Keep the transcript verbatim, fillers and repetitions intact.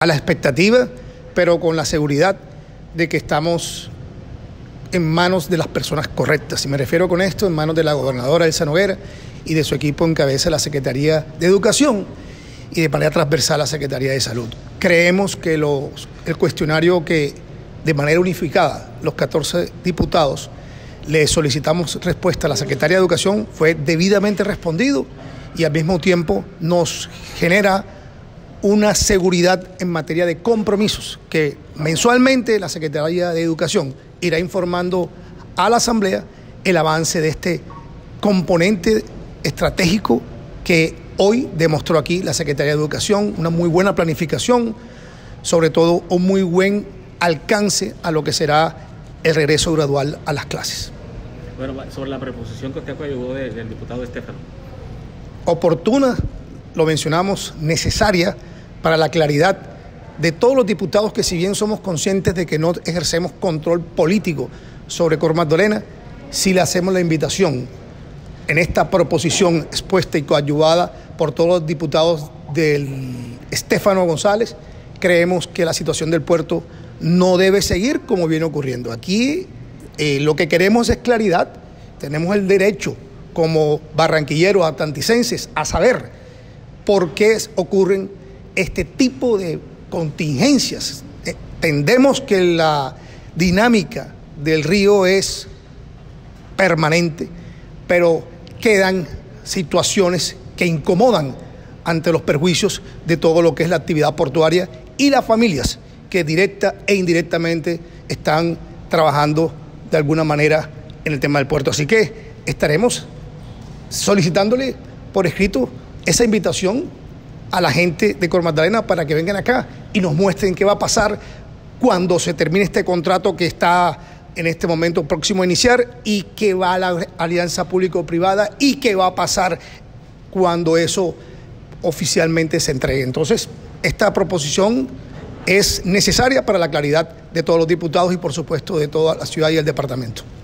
a la expectativa, pero con la seguridad de que estamos en manos de las personas correctas. Y me refiero con esto en manos de la gobernadora Elsa Noguera y de su equipo en cabeza de la Secretaría de Educación y de manera transversal la Secretaría de Salud. Creemos que los, el cuestionario que de manera unificada los catorce diputados le solicitamos respuesta a la Secretaría de Educación fue debidamente respondido y al mismo tiempo nos genera una seguridad en materia de compromisos que mensualmente la Secretaría de Educación irá informando a la Asamblea el avance de este componente estratégico que hoy demostró aquí la Secretaría de Educación, una muy buena planificación, sobre todo un muy buen alcance a lo que será el regreso gradual a las clases. Bueno, sobre la preposición que usted coadyuvó de, del diputado Estefano. Oportuna, lo mencionamos, necesaria para la claridad de todos los diputados que, si bien somos conscientes de que no ejercemos control político sobre Cor Magdalena, sí le hacemos la invitación en esta proposición expuesta y coadyuvada por todos los diputados del Estefano González. Creemos que la situación del puerto no debe seguir como viene ocurriendo. Aquí eh, lo que queremos es claridad. Tenemos el derecho como barranquilleros, atlanticenses, a saber por qué ocurren este tipo de contingencias. Entendemos que la dinámica del río es permanente, pero quedan situaciones que incomodan ante los perjuicios de todo lo que es la actividad portuaria y las familias que directa e indirectamente están trabajando de alguna manera en el tema del puerto. Así que estaremos solicitándole por escrito esa invitación a la gente de Cor Magdalena para que vengan acá y nos muestren qué va a pasar cuando se termine este contrato que está en este momento próximo a iniciar y qué va a la alianza público-privada y qué va a pasar cuando eso oficialmente se entregue. Entonces, esta proposición es necesaria para la claridad de todos los diputados y, por supuesto, de toda la ciudad y el departamento.